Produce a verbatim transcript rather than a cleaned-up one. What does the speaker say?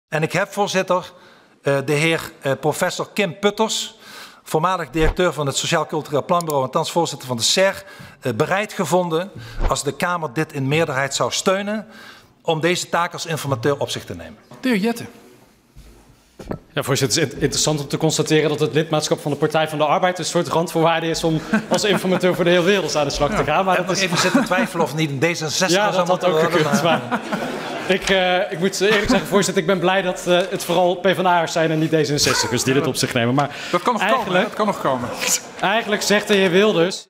En ik heb, voorzitter, de heer professor Kim Putters, voormalig directeur van het Sociaal Cultureel Planbureau en thans voorzitter van de S E R, bereid gevonden, als de Kamer dit in meerderheid zou steunen, om deze taak als informateur op zich te nemen. De heer Jette. Ja, voorzitter, het is interessant om te constateren dat het lidmaatschap van de Partij van de Arbeid een soort randvoorwaarde is om als informateur voor de hele wereld aan de slag te gaan. Maar ik heb nog is... even zitten twijfelen of niet een D zesenzestig ja, dat had ook gekund. Maar... Ik, uh, ik moet eerlijk zeggen, voorzitter, ik ben blij dat uh, het vooral PvdA'ers zijn en niet D zesenzestigers die dit op zich nemen. Maar dat kan nog eigenlijk, komen, hè? Dat kan nog komen. Eigenlijk zegt de heer Wilders...